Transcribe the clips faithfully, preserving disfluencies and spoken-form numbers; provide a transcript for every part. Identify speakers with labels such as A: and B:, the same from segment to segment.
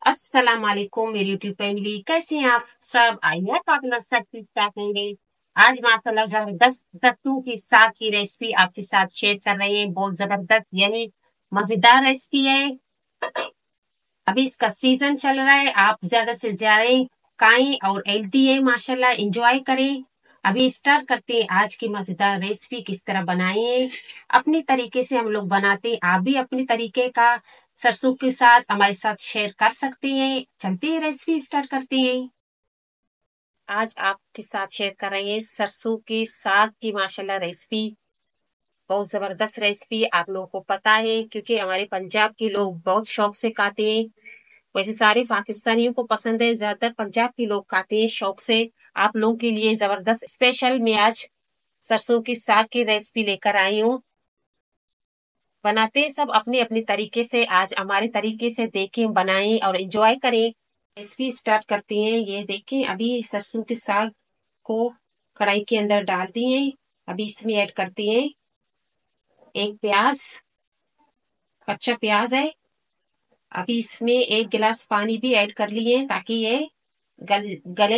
A: अस्सलाम वालेकुम मेरी यूट्यूब फैमिली, कैसे हैं आप सब? आई होप आप लोग सब ठीक ठाक होंगे। आज माशाल्लाह जबरदस्त कद्दू की साग की रेसिपी आपके साथ शेयर कर रहे हैं। बहुत जबरदस्त यानी मजेदार रेसिपी है। अभी इसका सीजन चल रहा है, आप ज्यादा से ज्यादा खाएं और हेल्दी है माशाल्लाह, एंजॉय करें। अभी स्टार्ट करते हैं आज की मजेदार रेसिपी किस तरह बनाएं। अपनी तरीके से हम लोग बनाते हैं, आप भी अपने तरीके का सरसों के साथ हमारे साथ शेयर कर सकते हैं। चलते हैं रेसिपी स्टार्ट करते हैं। आज आपके साथ शेयर कर रहे हैं सरसों के साग की माशाल्लाह रेसिपी। बहुत जबरदस्त रेसिपी, आप लोगों को पता है क्योंकि हमारे पंजाब के लोग बहुत शौक से खाते हैं। वैसे सारे पाकिस्तानियों को पसंद है, ज्यादातर पंजाब के लोग खाते हैं शौक से। आप लोगों के लिए जबरदस्त स्पेशल मैं आज सरसों की साग की रेसिपी लेकर आई हूँ। बनाते हैं सब अपने अपने तरीके से, आज हमारे तरीके से देखें, बनाएं और एंजॉय करें। रेसिपी स्टार्ट करते हैं। ये देखें, अभी सरसों के साग को कढ़ाई के अंदर डाल दिए। अभी इसमें ऐड करते हैं एक प्याज, कच्चा प्याज है। अभी इसमें एक गिलास पानी भी ऐड कर लिए ताकि ये गल गले।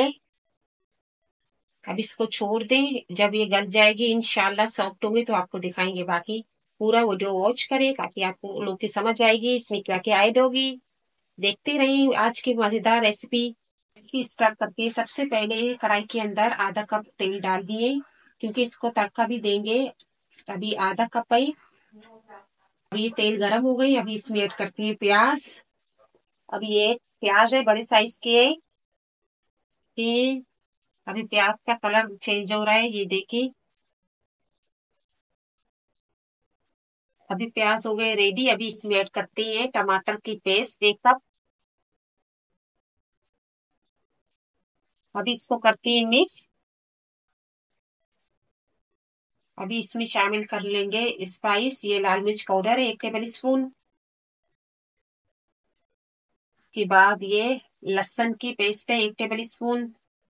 A: अब इसको छोड़ दें, जब ये गल जाएगी इंशाल्लाह सॉफ्ट होंगे तो आपको दिखाएंगे। बाकी पूरा वीडियो वॉच करें ताकि आपको लोग की समझ आएगी इसमें क्या क्या ऐड होगी। देखते रहिए आज की मजेदार रेसिपी। रेसिपी स्टार्ट करके सबसे पहले कढ़ाई के अंदर आधा कप तेल डाल दिए क्योंकि इसको तड़का भी देंगे। अभी आधा कप है। अभी ये तेल गर्म हो गई, अभी इसमें ऐड करती है प्याज। अभी ये प्याज है, बड़े साइज की है। कि अभी प्याज का कलर चेंज हो रहा है, ये देखिए। अभी प्याज हो गए रेडी। अभी इसमें ऐड करते हैं टमाटर की पेस्ट एक कप। अभी इसको करते हैं मिक्स। अभी इसमें शामिल कर लेंगे स्पाइस। ये लाल मिर्च पाउडर है एक टेबल स्पून। उसके बाद ये लहसुन की पेस्ट है एक टेबल स्पून।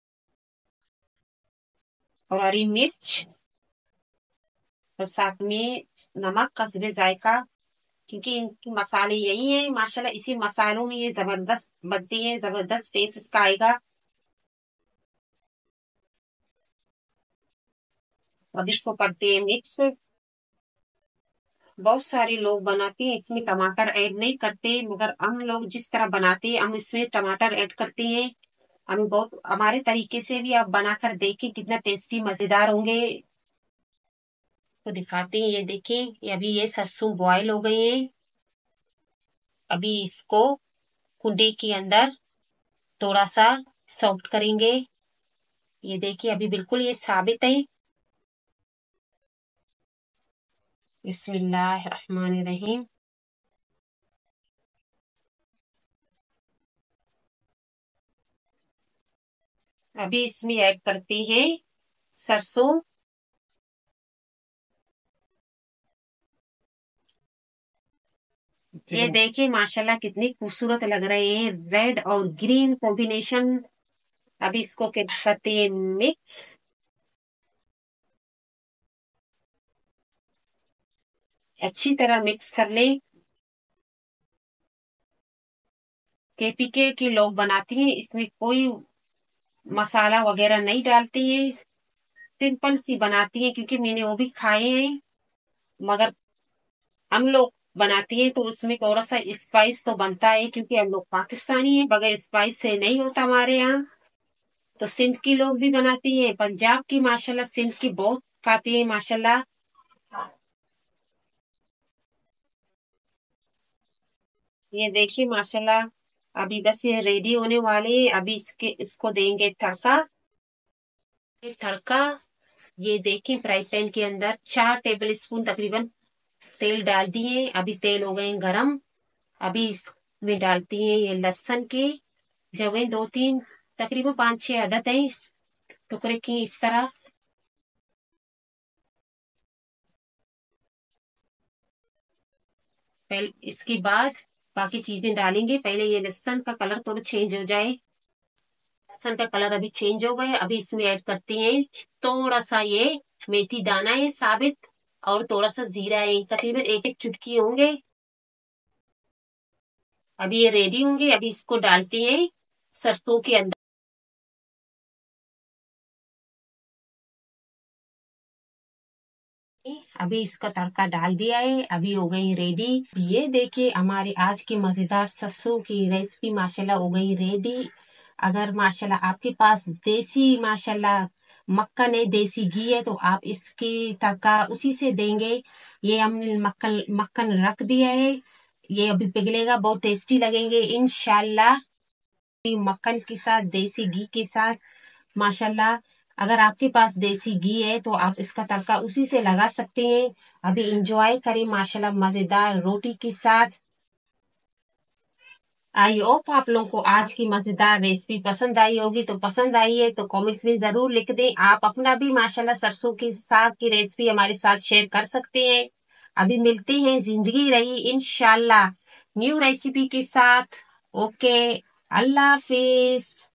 A: और हरी मिर्च और साथ में नमक कस्बे जायका, क्योंकि इनके मसाले यही है माशाल्लाह। इसी मसालों में ये जबरदस्त बनती है, जबरदस्त टेस्ट इसका आएगा। अब इसको करते हैं मिक्स। बहुत सारे लोग बनाते हैं इसमें टमाटर ऐड नहीं करते, मगर हम लोग जिस तरह बनाते हैं हम इसमें टमाटर ऐड करते हैं। हमें बहुत हमारे तरीके से भी आप बनाकर देखें कितना टेस्टी मजेदार होंगे। तो दिखाते हैं, ये देखें, ये अभी ये सरसों बॉयल हो गए हैं। अभी इसको कुंडे के अंदर थोड़ा सा सॉफ्ट करेंगे। ये देखिए अभी बिल्कुल ये साबित है। बिस्मिल्लाहिर्रहमानिर्रहीम। अभी इसमें ऐड करते हैं सरसों। ये देखिए माशाल्लाह कितनी खूबसूरत लग रहे हैं, रेड और ग्रीन कॉम्बिनेशन। अभी इसको क्या करते हैं मिक्स। अच्छी तरह मिक्स कर ले। केपीके के लोग बनाती हैं, इसमें कोई मसाला वगैरह नहीं डालती हैं, सिंपल सी बनाती हैं क्योंकि मैंने वो भी खाए हैं। मगर हम लोग बनाती है तो उसमें थोड़ा सा स्पाइस तो बनता है क्योंकि हम लोग पाकिस्तानी है, बगैर स्पाइस से नहीं होता हमारे यहाँ। तो सिंध की लोग भी बनाती है, पंजाब की माशाल्लाह, सिंध की बहुत खाती है माशाल्लाह। ये देखिए माशाल्लाह, अभी बस ये रेडी होने वाले हैं। अभी इसके इसको देंगे तड़का। ये तड़का, ये देखिए फ्राई पैन के अंदर चार टेबल स्पून तकरीबन तेल डाल दिए। अभी तेल हो गए गरम। अभी इसमें डालती है ये लहसुन के जवे दो तीन, तकरीबन पांच छह अदद है इस टुकड़े की इस तरह। पहले इसके बाद बाकी चीजें डालेंगे। पहले ये लहसुन का कलर थोड़ा चेंज हो जाए। लहसुन का कलर अभी चेंज हो गया। अभी इसमें ऐड करते हैं थोड़ा सा ये मेथी दाना है साबित, और थोड़ा सा जीरा है, तकरीबन एक एक चुटकी होंगे। अभी ये रेडी होंगे, अभी इसको डालते हैं सरसों के अंदर। अभी इसका तड़का डाल दिया है, अभी हो गई रेडी। ये देखिए हमारी आज की मजेदार सरसों की रेसिपी माशाल्लाह हो गई रेडी। अगर माशाल्लाह आपके पास देसी माशाल्लाह मक्खन है, देसी घी है, तो आप इसकी तड़का उसी से देंगे। ये हमने मक्खन मक्खन रख दिया है, ये अभी पिघलेगा, बहुत टेस्टी लगेंगे इंशाल्लाह। मक्खन के साथ, देसी घी के साथ माशाल्लाह। अगर आपके पास देसी घी है तो आप इसका तड़का उसी से लगा सकते हैं। अभी इंजॉय करें माशाल्लाह मजेदार रोटी के साथ। आई होप आप लोगों को आज की मजेदार रेसिपी पसंद आई होगी। तो पसंद आई है तो कमेंट्स में जरूर लिख दें। आप अपना भी माशाल्लाह सरसों के साग की रेसिपी हमारे साथ शेयर कर सकते हैं। अभी मिलते हैं जिंदगी रही इंशाल्लाह न्यू रेसिपी के साथ। ओके, अल्लाह हाफिज।